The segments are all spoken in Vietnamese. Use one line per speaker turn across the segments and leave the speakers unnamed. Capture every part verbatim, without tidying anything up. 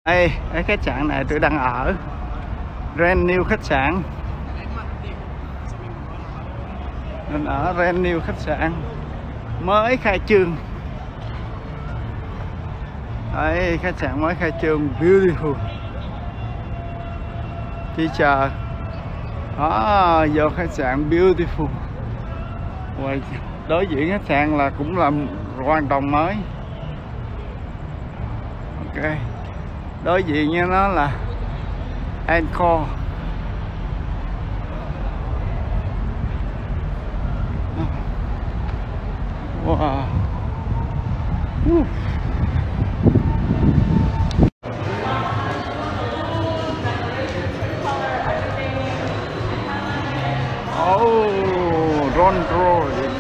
Đây, cái khách sạn này tôi đang ở Brand New khách sạn. Mình ở Brand New khách sạn mới khai trương. Đấy, khách sạn mới khai trương, beautiful. Chỉ chờ đó, vô khách sạn beautiful. Rồi đối diện khách sạn là cũng là hoàn toàn mới. Ok, đối diện với nó là Encore. Wow. Uh. Oh, Rolls Royce.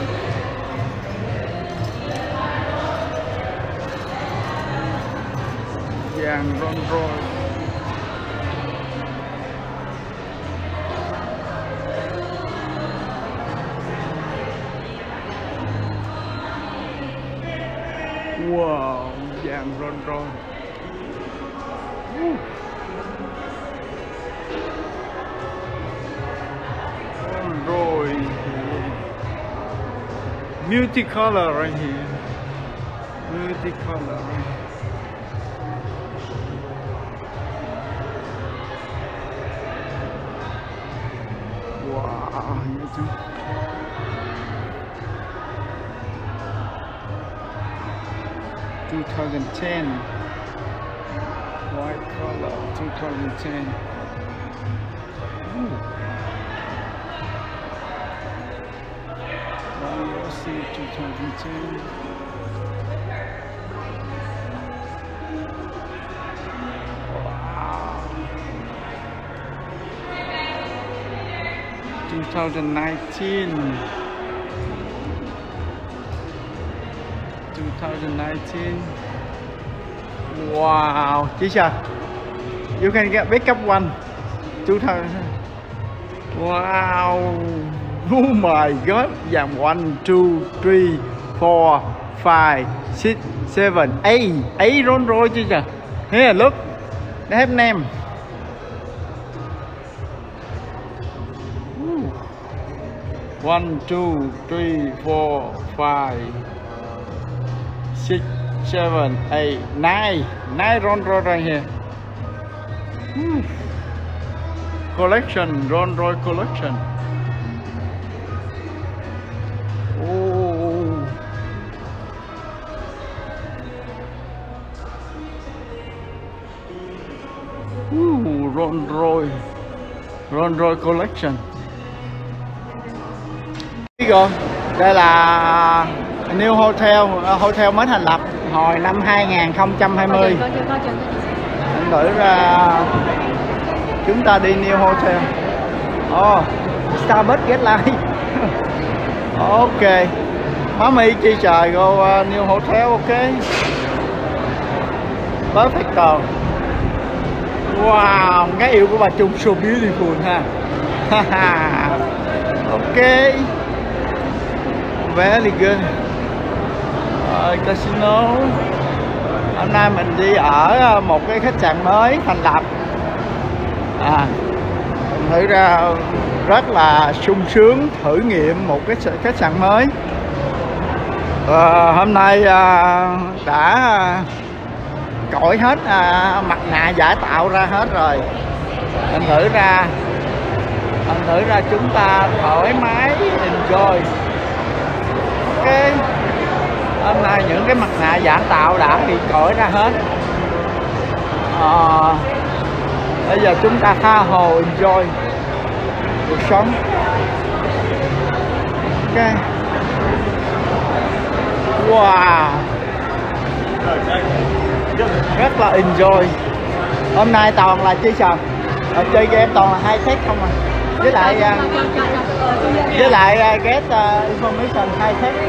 Dàn Rolls Royce. Wow, dàn Rolls Royce. Uh. Rolls Royce. Multicolor right here. Multicolor right here. Wow, twenty ten white color, twenty ten. Ooh. Let's see, twenty ten. Wow. twenty nineteen. twenty nineteen. Wow, teacher, you can get backup one. two thousand. Wow. Oh my god. Dàn one, two, three, four, five, six, seven, eight. Eight Rolls Royce, teacher. Here, look. They have name. Ooh. One, two, three, four, five, six, seven, eight, nine. Nine Rolls Royce right here. Ooh. Collection, Rolls Royce collection. Oh. Ooh, Rolls Royce. Rolls Royce collection. Rồi, đây là New Hotel, hotel mới thành lập hồi năm hai nghìn không trăm hai mươi. Anh thử ra chúng ta đi New Hotel. Oh, Starbucks get live. Ok, mommy chi trời go uh, New Hotel, ok. Perfect. Wow, cái yêu của bà Trung so beautiful ha. Ok, very good. Rồi, casino. Hôm nay mình đi ở một cái khách sạn mới thành lập. À, thử ra rất là sung sướng thử nghiệm một cái khách sạn mới. À, hôm nay à, đã cởi hết à, mặt nạ giả tạo ra hết rồi. Anh thử ra, anh thử ra chúng ta thoải mái enjoy. Ok. Hôm nay những cái mặt nạ giả tạo đã bị cởi ra hết. À, bây giờ chúng ta tha hồ enjoy cuộc sống. Ok. Wow, rất là enjoy. Hôm nay toàn là chơi sờ, chơi game toàn là high tech không à. Với lại với lại get uh, information high tech.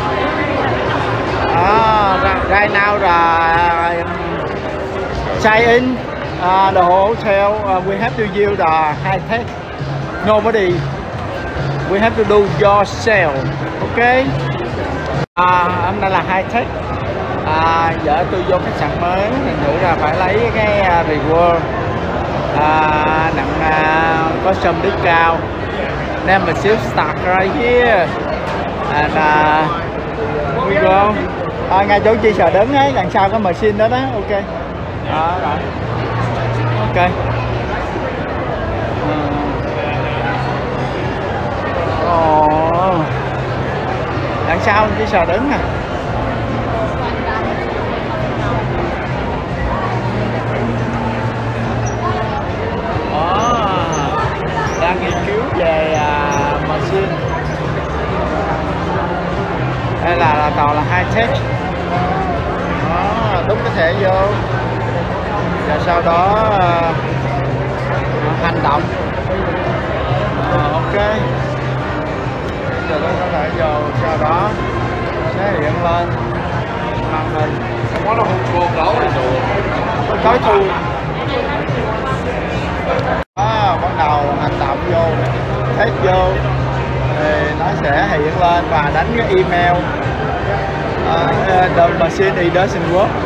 Ah, right now the sign in uh, the hotel. Uh, we have to use the high tech. Nobody. We have to do yourself. Okay. À, hôm nay là high tech. À, giờ tôi vô khách sạn mới thành thử ra phải lấy cái uh, reward à, nặng uh, có sâm đít cao membership start right here and uh, we go. À, ngay chỗ chi sợ đứng ấy đằng sau cái machine đó đó. Ok đó, rồi ok. Ồ, đằng sau chỉ sợ đứng nè. Đang nghiên cứu về uh, machine. Đây là, là tàu là high tech. Đó, đúc cái thẻ vô và sau đó uh, hành động. Uh, ok. Giờ tôi có thể vô sau đó sẽ hiện lên màn hình. Có nó không lỗ tối thu. Đó, bắt đầu hành động vô, test vô thì nó sẽ hiện lên và đánh cái email. Uh, the machine it doesn't work.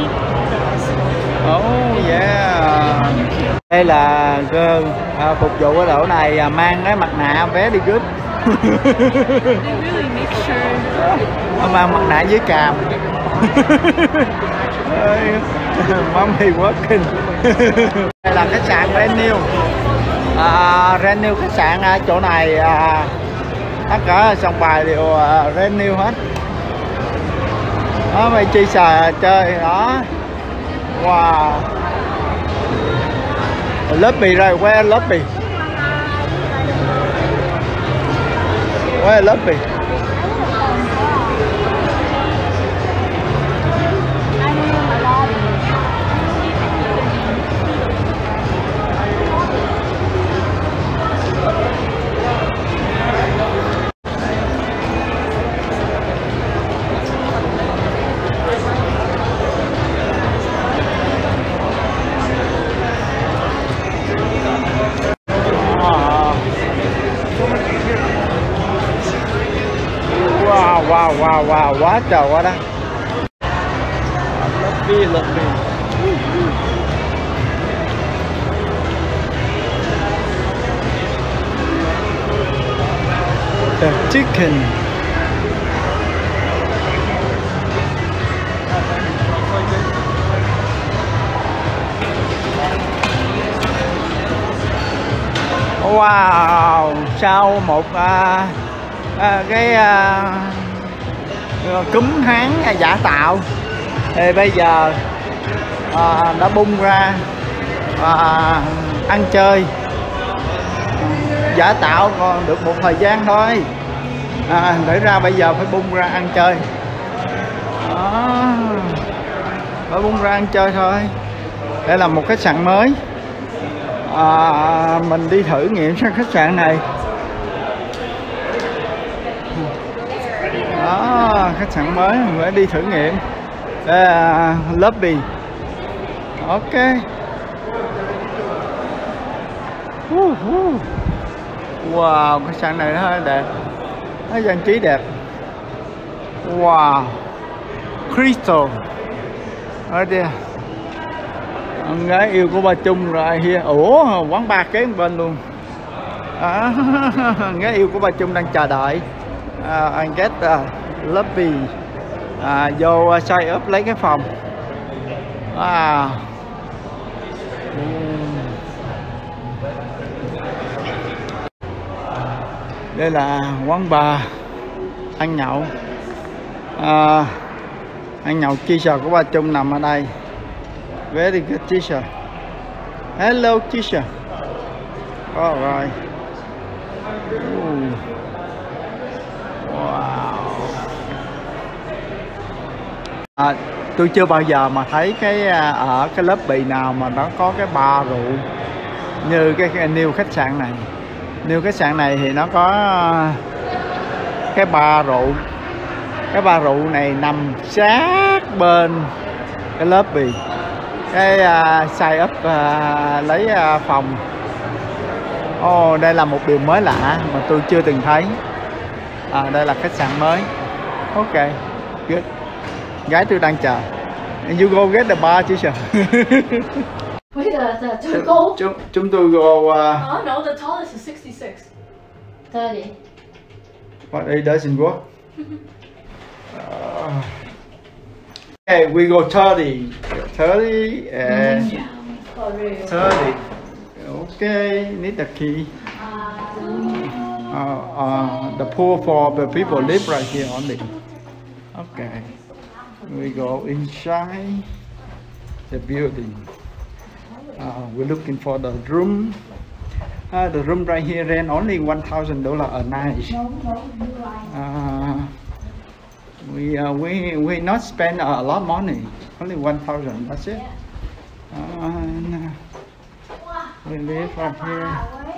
Oh yeah. Đây là girl uh, phục vụ ở chỗ này uh, mang cái mặt nạ very good. Mang mặt nạ dưới càm. Mommy working. Đây là khách sạn brand new. À, brand new khách sạn ở chỗ này à, tất cả sòng bài đều à, brand new hết. Đó mày chi xà chơi đó. Wow. Lobby rồi, where lobby? Where lobby? Wow wow wow quá trời quá đó. Lobby lobby. The chicken. Wow, sau một à, à, cái à, cúm tháng giả tạo thì bây giờ à, đã bung ra à, ăn chơi. Giả tạo còn được một thời gian thôi, à, để ra bây giờ phải bung ra ăn chơi. Đó, phải bung ra ăn chơi thôi. Đây là một khách sạn mới, à, mình đi thử nghiệm sang khách sạn này. Đó, khách sạn mới mình phải đi thử nghiệm. Đây là lobby. Ok. Wow, khách sạn này nó hơi đẹp, nó trang trí đẹp. Wow, crystal ở đây. Con gái yêu của ba Trung rồi here. Ủa, quán bar kế bên luôn. À, gái yêu của ba Trung đang chờ đợi. Uh, anh get uh, lobby. À, vô uh, sign up lấy cái phòng. Wow. Đây là quán bar ăn nhậu. À, ăn nhậu teacher của ba Trung nằm ở đây. Very good teacher. Hello teacher. All right. Ooh. Wow. À, tôi chưa bao giờ mà thấy cái ở cái lobby nào mà nó có cái bar rượu như cái, cái new khách sạn này. New khách sạn này thì nó có cái bar rượu. Cái bar rượu này nằm sát bên cái lobby. Cái uh, sign up uh, lấy uh, phòng. Ồ, oh, đây là một điều mới lạ mà tôi chưa từng thấy. À, đây là khách sạn mới. Ok, good. Gái tôi đang chờ. You go get the bar chứ sao?
Wait, the, the to go?
Chúng, chúng tôi go... Uh,
oh no, the tallest is sixty-six. thirty.
But it doesn't work. uh, okay, we go thirty. thirty and...
Yeah, for real.
thirty. Okay, need the key. Uh, uh, the pool for the people live right here only. Okay. We go inside the building. Uh, we're looking for the room. Uh, the room right here rent only one thousand dollars a night. Uh, we uh, we we not spend a lot of money. Only one thousand. That's it. Uh, and, uh, we live right here.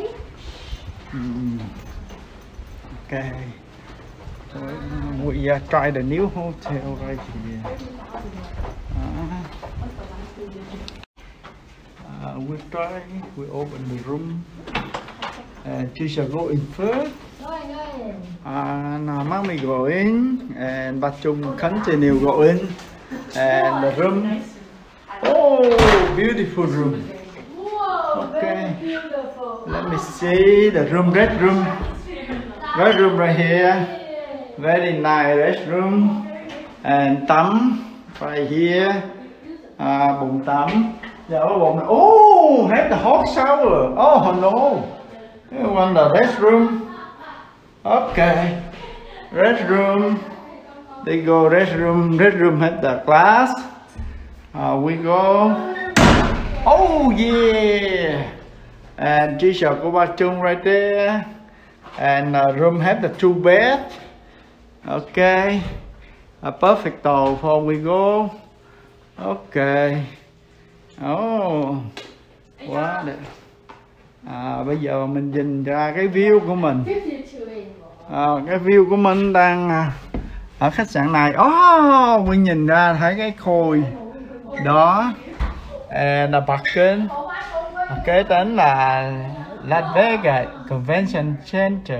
Mm. Okay. So, we uh, try the new hotel right here. Uh, uh, we try. We open the room. And she shall go in first. And uh, mommy go in, and Bachung continue go in, and the room. Oh, beautiful room. Okay. Let me see the room. Red room. Red room right here. Very nice red room. And tắm right here. Uh, bồn tắm. Yeah, bồn. Oh, have the hot shower. Oh no. You want the restroom? Okay. Restroom. They go restroom. Restroom had the glass. Uh, we go. Oh yeah. And she shall go back to right there. And uh, room have the two bed. Okay. A perfect before we go. Okay. Oh. Quá đẹp. À, bây giờ mình nhìn ra cái view của mình. À, cái view của mình đang à, ở khách sạn này. Oh, mình nhìn ra thấy cái khôi đó. And the parking. Kế đến là Las Vegas Convention Center.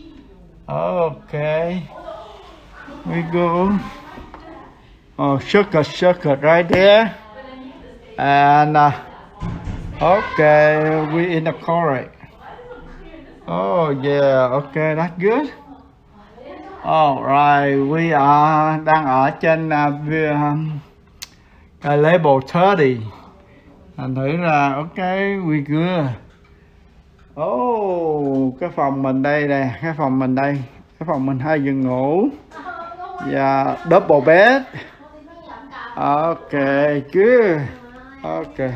Okay. We go. Oh, sugar, sugar right there. And uh, okay, we in the car. Oh yeah, okay, that's good. All right, we are đang ở trên uh, uh, level thirty. Thành thử là okay, we good. Oh, cái phòng mình đây nè, cái phòng mình đây, cái phòng mình hai giường ngủ. Và yeah, double bed. Okay, good. Okay.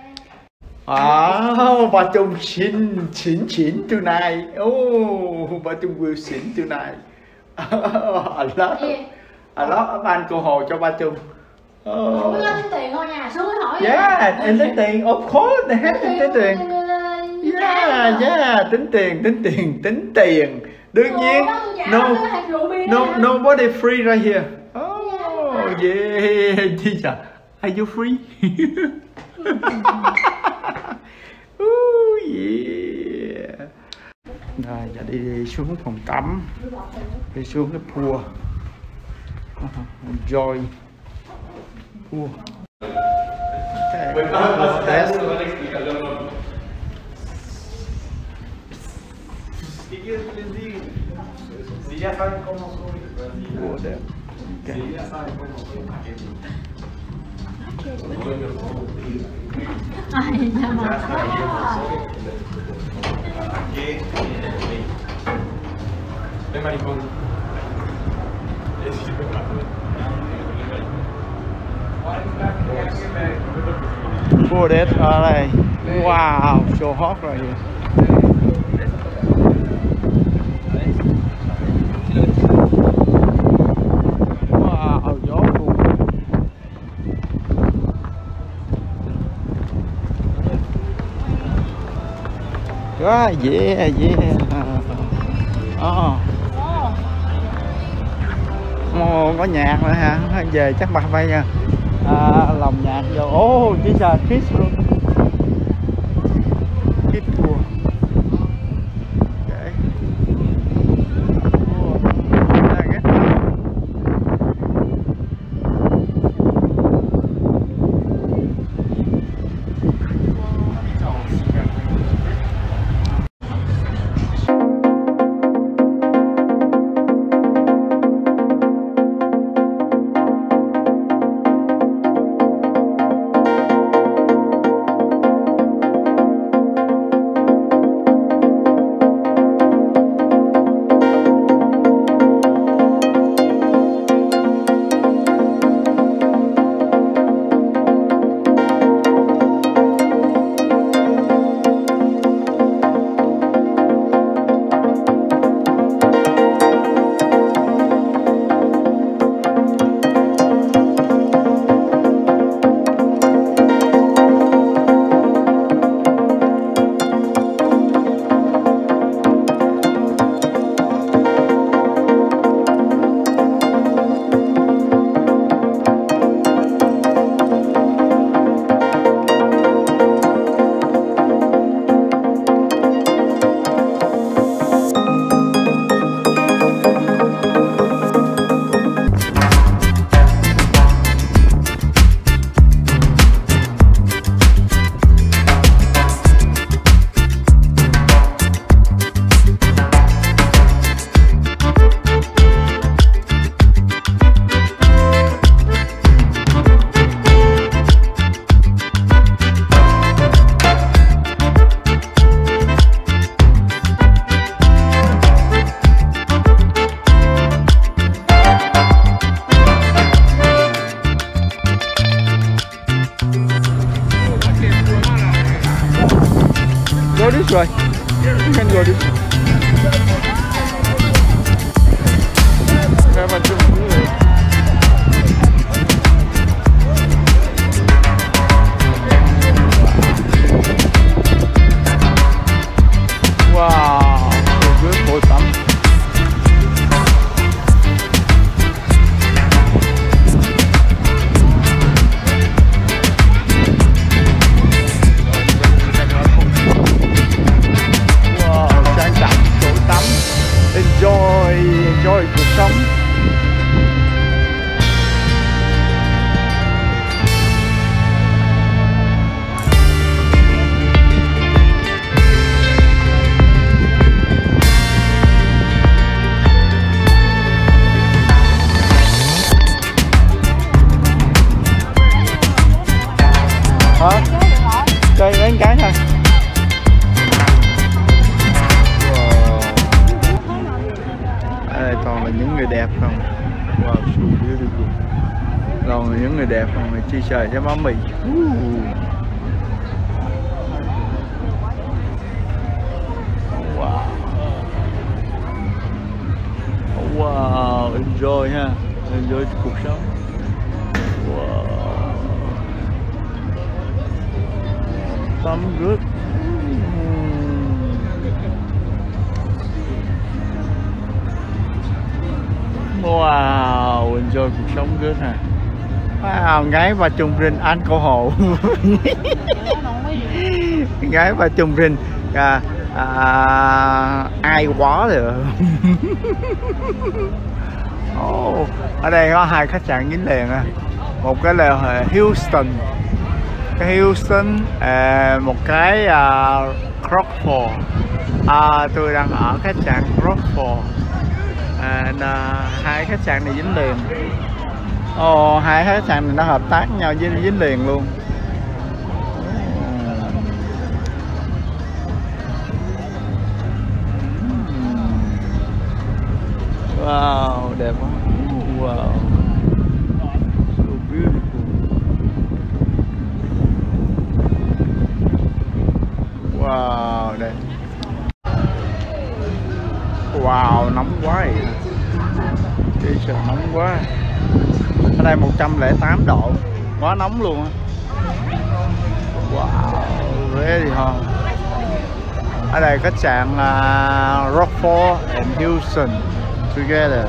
Oh, bà Trung xịn xịn xịn tonight. Oh, bà Trung will xịn tonight. Oh, I love, I love ban cô hồ cho bà Trung.
Oh. Không có tính tiền thôi nha, xuống hỏi.
Yeah, em tính tiền, of course, they have to tính tiền. Yeah, yeah, tính tiền, tính tiền, tính tiền. Đương nhiên, no, no, nobody free right here. Oh, yeah, teacher, are you free? Oh, yeah. Rồi, giờ đi, đi xuống phòng tắm, đi xuống cái pool, enjoy pool. Okay.
Si ya saben cómo soy,
Okay.
si ya saben cómo soy,
Ay, ya mà.
Aquí, ven maricón.
Pool dead ở đây. Wow, so hot right here. Wow, gió cuồng. Quá yeah, yeah. Oh. Oh, có nhạc nữa hả? Về chắc bà bay nha. À, lòng nhạc vô. Ô, oh, chỉ giờ kiss luôn. Kiss tour. Okay. Oh, way. You can go this way. Have a drink. Wow, so good for tắm. Enjoy, enjoy cuộc sống. Hả? Chơi đến cái thôi. Đây toàn là những người đẹp không? Wow, so beautiful. Toàn là những người đẹp không? Mà chi trời cho má mì. Wow. Wow, enjoy ha. Enjoy cuộc sống. Wow. Tắm good. Wow, enjoy cuộc sống good ha. Wow, gái và trùng rinh alcohol. Gái và trùng rinh à, à, ai quá rồi. Oh, ở đây có hai khách sạn dính liền à. Một cái là Houston, cái Houston, à, một cái uh, Crockford. À, tôi đang ở khách sạn Crockford. À, hai khách sạn này dính liền. Ồ, hai khách sạn này nó hợp tác nhau với dính liền luôn. Wow, đẹp quá. Wow, so beautiful. Wow, đẹp. Wow, nóng quá vậy. Trời trời nóng quá. Ở đây một trăm lẻ tám độ. Quá nóng luôn á. Wow, really hot. Ở đây khách sạn uh, Rockford and Houston together.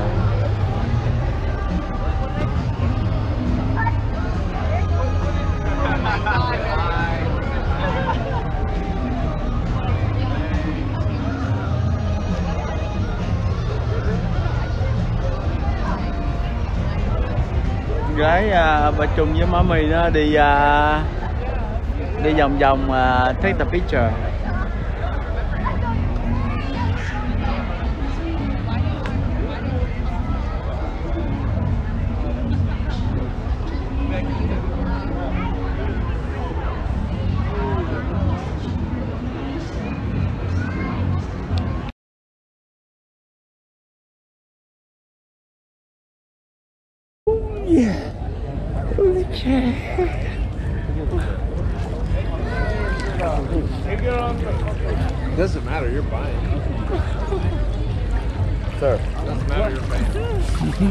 Gái à, bà Trung với má mì nó đi à, đi vòng vòng à, take the picture. Yeah. Okay.
Doesn't matter, you're buying. Sir, doesn't matter, you're paying.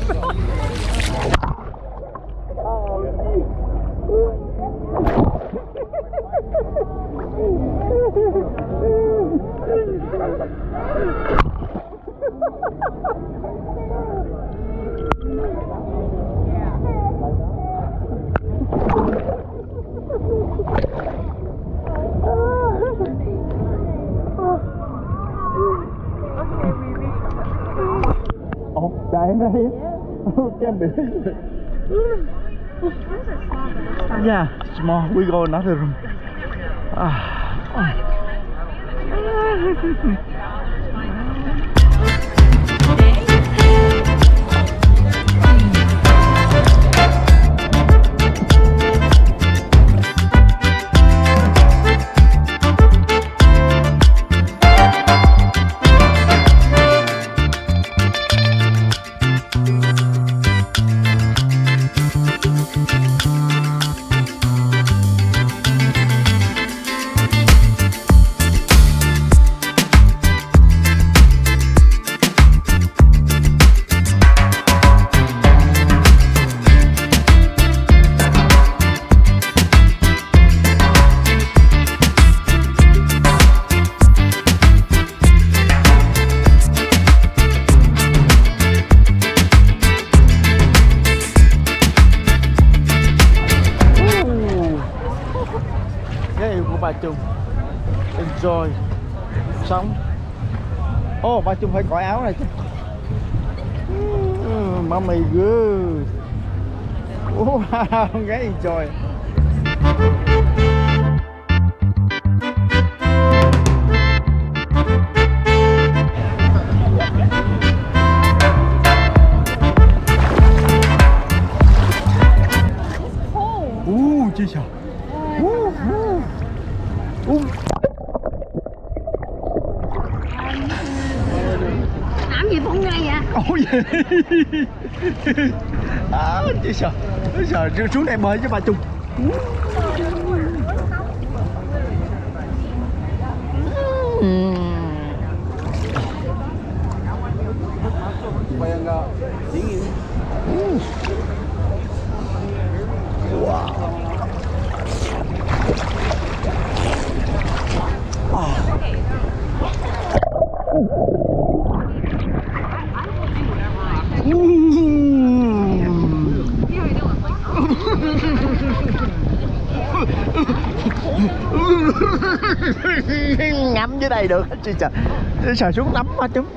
Đây can believe it. Yeah, small. We go another room. Ah. Rồi xong. Ô, ba chung phải cởi áo này chứ. Mommy good. Wow, gái enjoy. Uh, chi sao? Uh, uh. Uh.
Làm gì phun ngay vậy?
Ôi vậy. À, chứ sao? Giờ xuống đây bơi với bà Trung. Wow. Ngắm dưới đây được hết chứ trời. Trời xuống nắm hết chúng.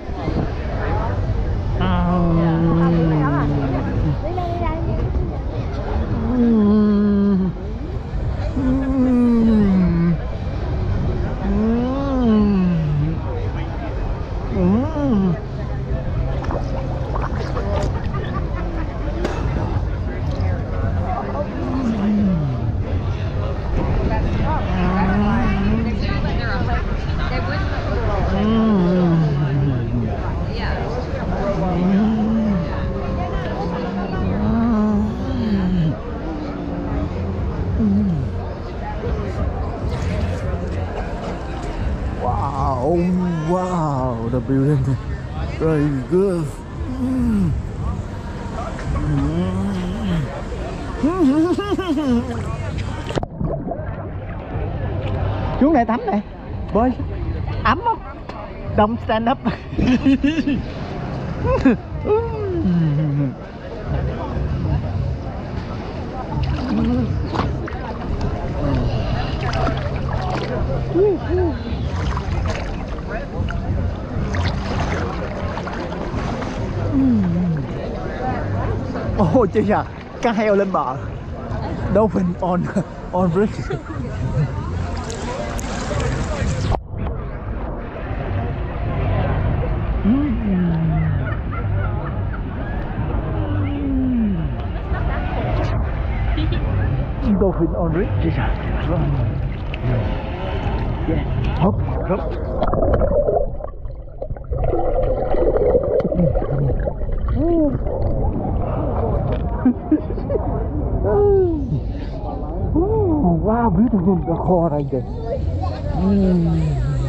Wow, wow, the building very good. Xuống đây tắm này, bơi ấm không? Don't stand up. Ôi chứ à, cá heo lên bờ. Dolphin on on bridge. Dolphin on bridge chứ à. Yeah. Hop, hop. Wow, beautiful the core right there. Mm.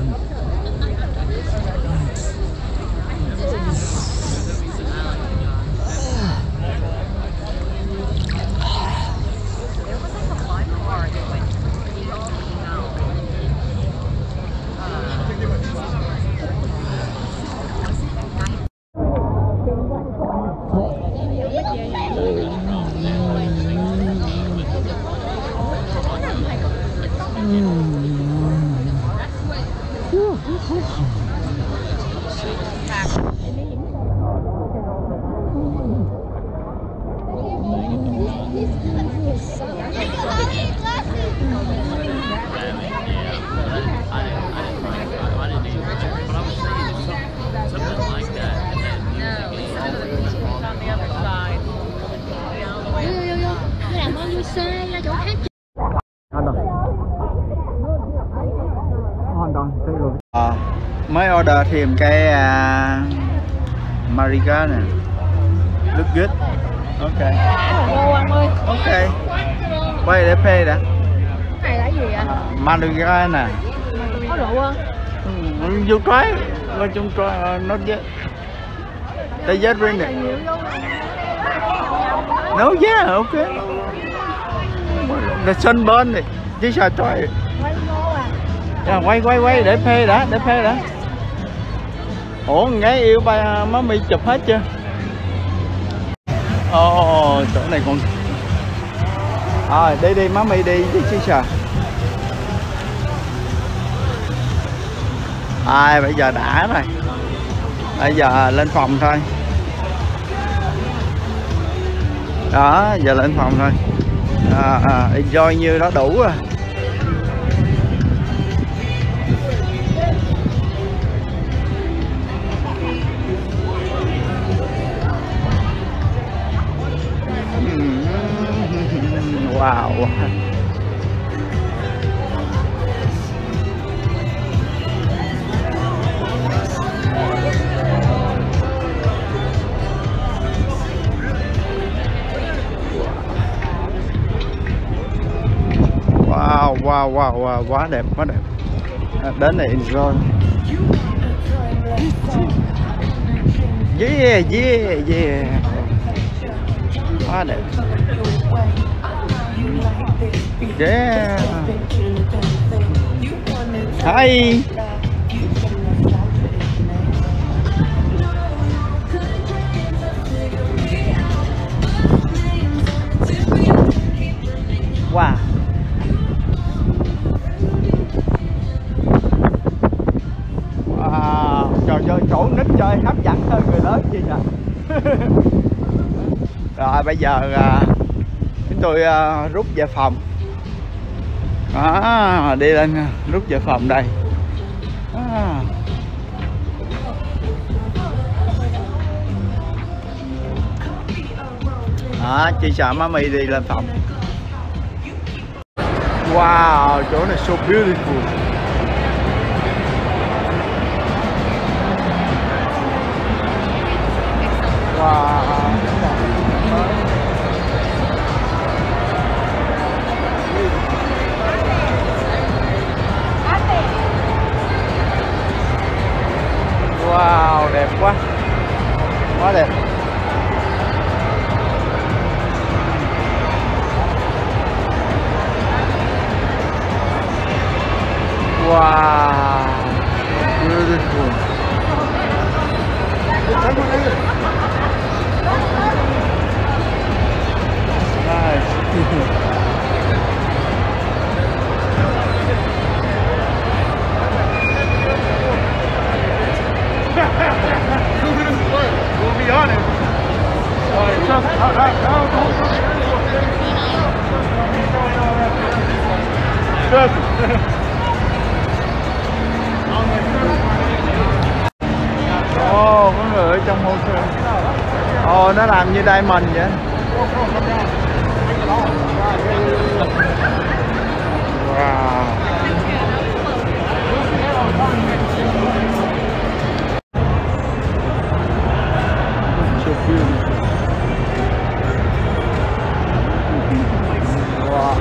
À, mới order thêm cái uh, Mariga nè. Look good. Ok.
Vô anh ơi.
Ok. Quay để pay đã.
Cái này là gì ạ?
Mariga nè.
Có rượu không?
Mm, you try. Let them try. Uh, not yet. They just drink it. No, yeah, okay. The sunburn này. Chứ sao try. À, quay quay quay để phê đã, để phê đã. Ủa gái yêu ba má mi chụp hết chưa? Ồ, oh, chỗ này còn. Rồi, à, đi đi má mi đi chứ chứ sao. À, bây giờ đã rồi. Bây giờ lên phòng thôi. Đó, giờ lên phòng thôi. À, à, enjoy như đó đủ rồi. Wow. Wow, wow, wow, wow, quá đẹp, quá đẹp. Đến này enjoy. Yeah, yeah, yeah. Quá đẹp. Yeah. Hi. Wow. Wow. Trời ơi, chỗ nít chơi hấp dẫn hơn người lớn chi nhỉ. Rồi bây giờ chúng tôi uh, rút về phòng. Đó, đi lên rút về phòng đây. Đó. Đó, chị sợ mami đi lên phòng. Wow, chỗ này so beautiful. Wow. Wow, đẹp quá. Quá đẹp. Wow, beautiful. Nice. We'll be on it. Uh, just, uh, uh, Ồ, oh, có người ở trong hồ sơ. Ồ, oh, nó làm như diamond vậy. Wow. So beautiful. Wow.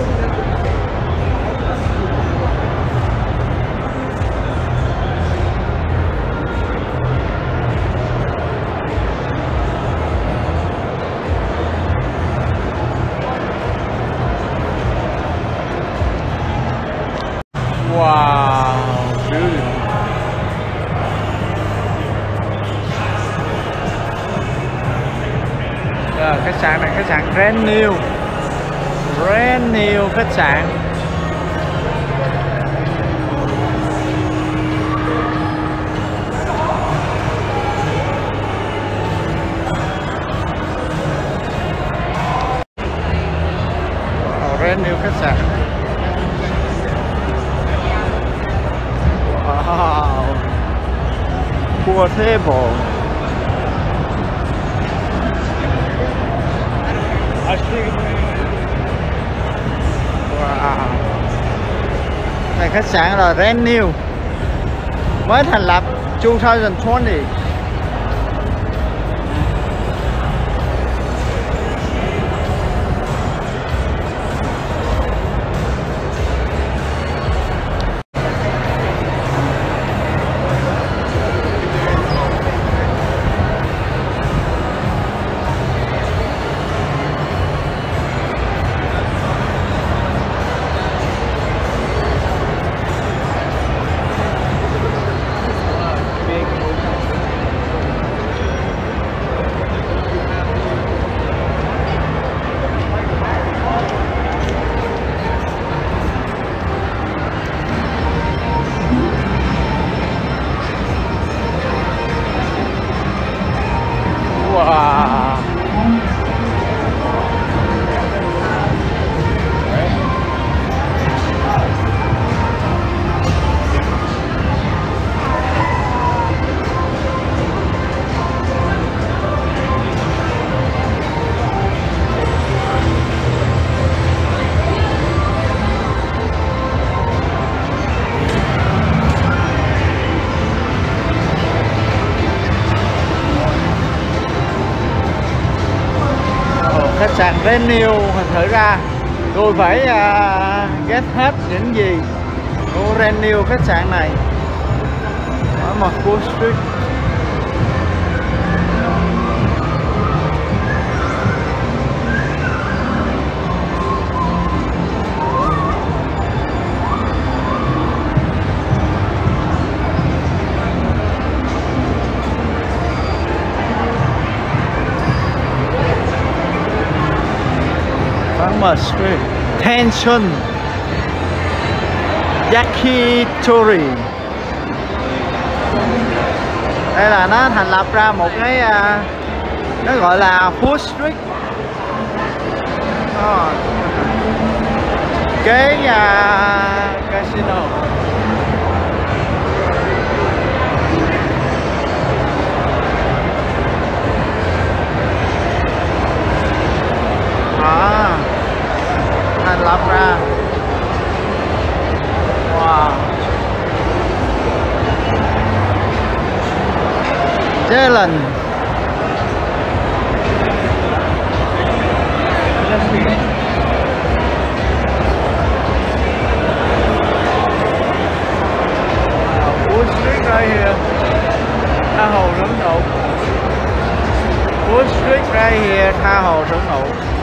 Wow, beautiful. Rồi, khách sạn này khách sạn brand new. Brand new khách sạn. Wow, brand new khách sạn. Wow, pool table. Wow, này khách sạn là brand new, mới thành lập hai không hai không. sàn Renew. Thành thử ra tôi phải uh, ghét hết những gì của Renew khách sạn này ở mặt Wall Street. Farmer Street, Tension, Yakitori. Đây là nó thành lập ra một cái uh, nó gọi là Food Street. Oh. Kế uh, casino. À, thành lập ra. Wow. Jalen. Wall Street right here. Tha hồ hưởng thụ. Wall Street right here. Tha hồ hưởng thụ.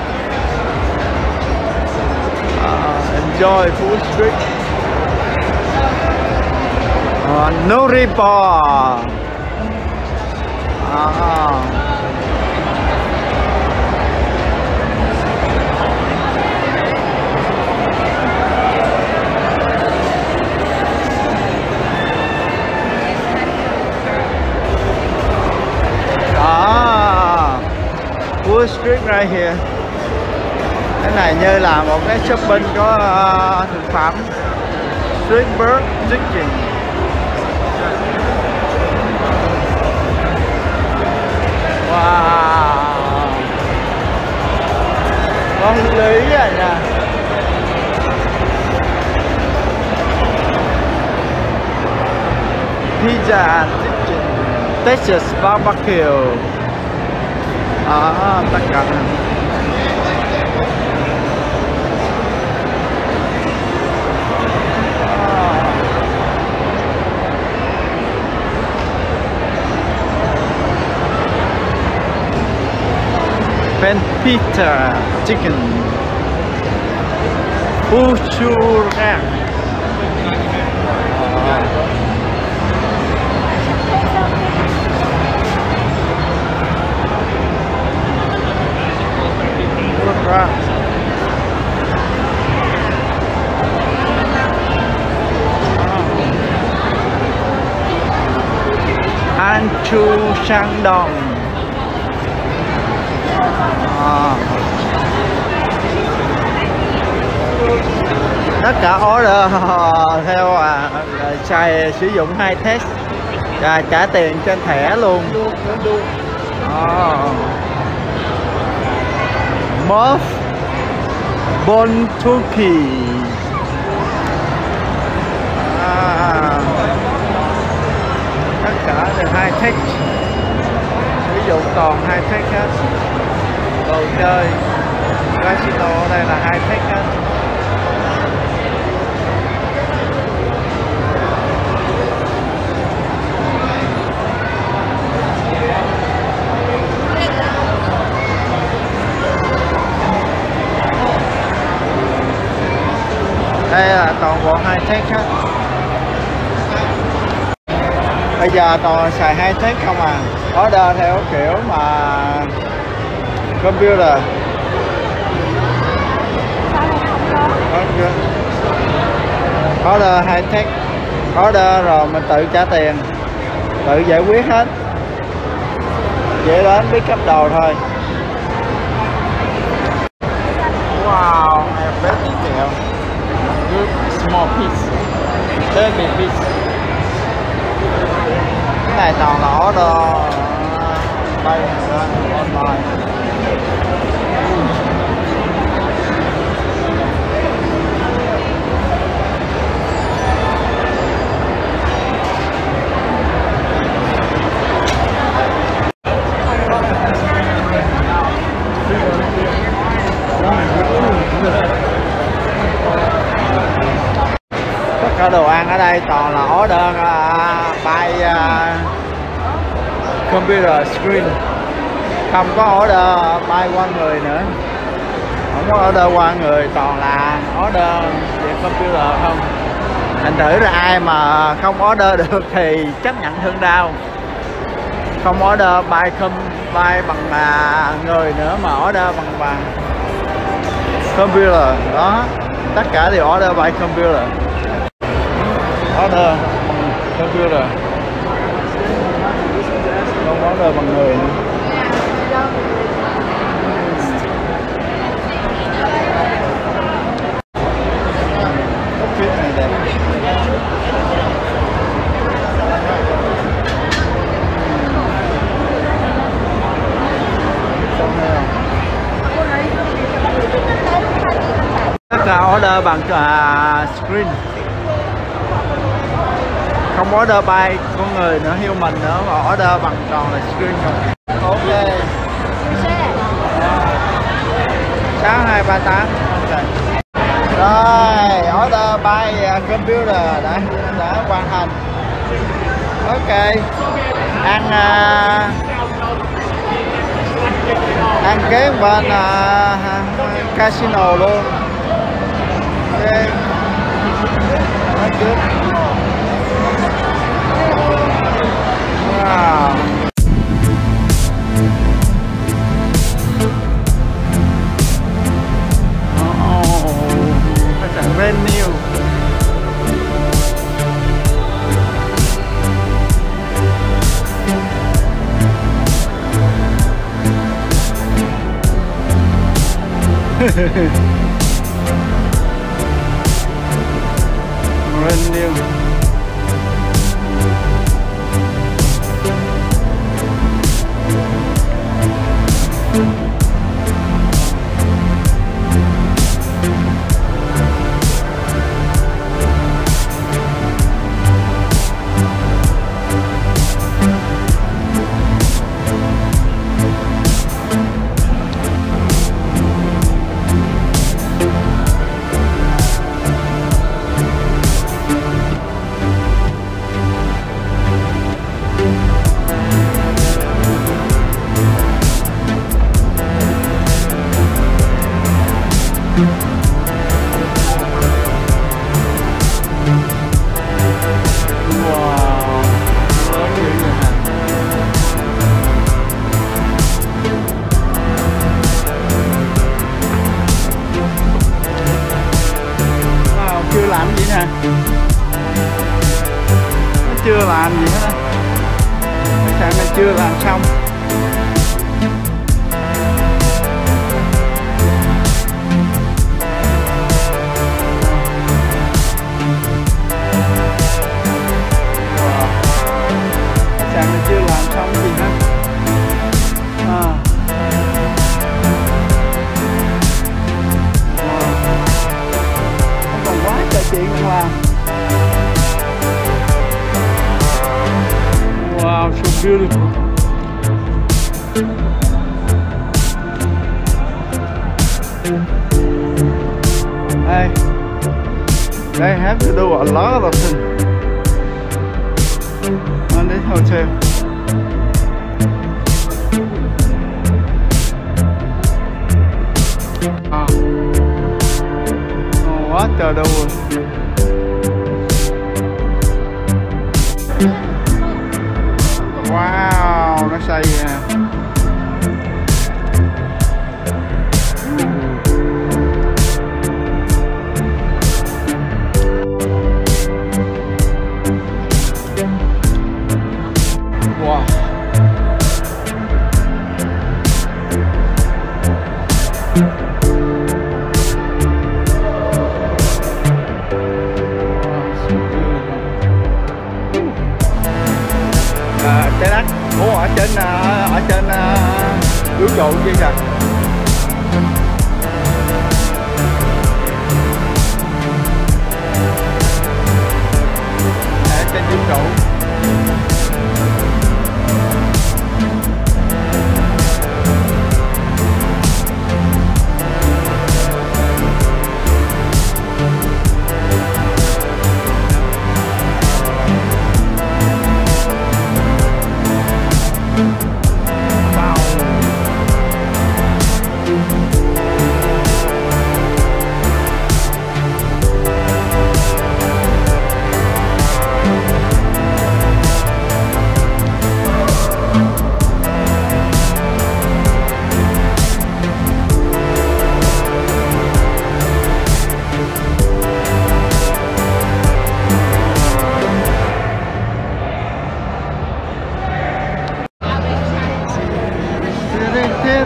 Uh, enjoy Wall Street. Uh, Nori Bar. Uh, Ah, Wall Street right here. Cái này như là một cái shopping có uh, thực phẩm. Streetburg Chicken. Wow. Con lý rồi nè. Pizza Chicken, Texas Barbecue. À, tất cả Pan Pita Chicken, Fuchura. Fuchura. Anchu Shandong. À. Tất cả order theo à, xài sử dụng hai test và trả tiền trên thẻ luôn. À. Muff Bon Turkey. À. Tất cả đều hai test, sử dụng toàn hai test hết. Đồ chơi casino ở đây là hai tech hết. Đây là toàn bộ hai tech hết. Bây giờ toàn xài hai tech không à. Order theo kiểu mà computer. Order high tech, order rồi mình tự trả tiền, tự giải quyết hết, dễ đến biết cấp đồ thôi. Wow, I have very detail. Good small piece, baby piece. Cái này toàn là order bay online. có đồ ăn ở đây toàn là order uh, by uh, computer screen, không có order by qua người nữa, không có order qua người, toàn là order về computer không. Thành thử ra ai mà không order được thì chấp nhận thương đau, không order by com by bằng uh, người nữa mà order bằng bằng computer đó, tất cả đều order by computer, order bằng computer, không order bằng người nữa. Outfit này đẹp. Tất cả order bằng uh, screen, không order by con người nữa, human nữa, mà order bằng toàn là screen rồi. Ok. sáu hai ba tám. Rồi, order by uh, computer đã đã hoàn thành. Ok. Ăn uh, ăn kế bên uh, casino luôn. Ok. That's good. Wow. Brand new. Brand new. Làm gì nè, nó chưa làm gì hết á, khách sạn này chưa làm xong. Khách sạn này chưa làm xong gì hết. À. Chuyện đang làm. Wow, so beautiful. Hey, they have to do a lot of things on this hotel. Ah. Oh, what the hell? Wow, nó xây nè. Wow. À, trái đất. Ủa, ở trên ở trên vũ trụ gì kìa. Ở trên vũ trụ.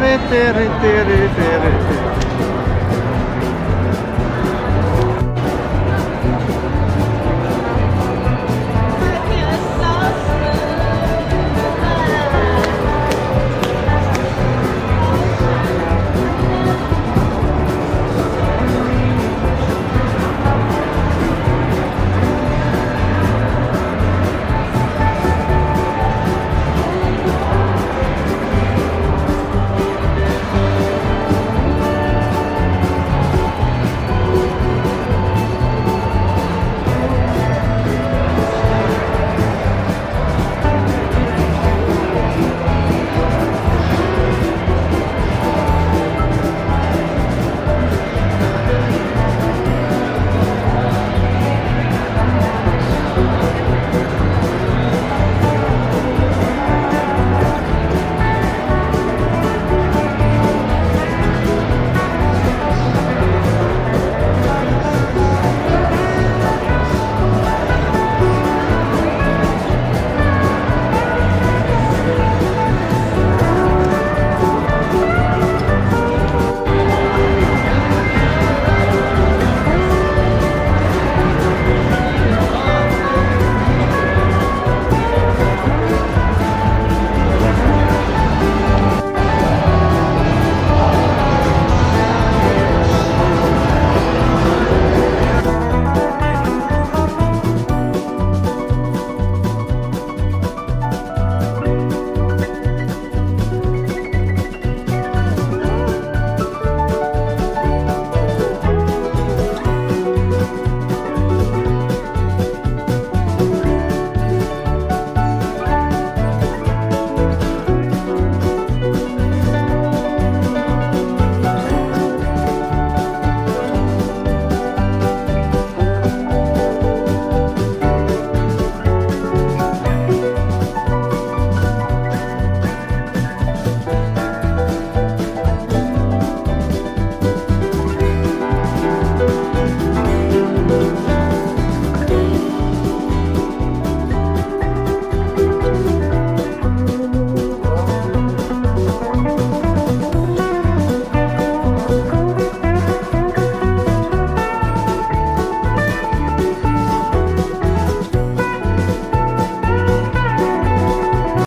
tiri tiri tiri tiri.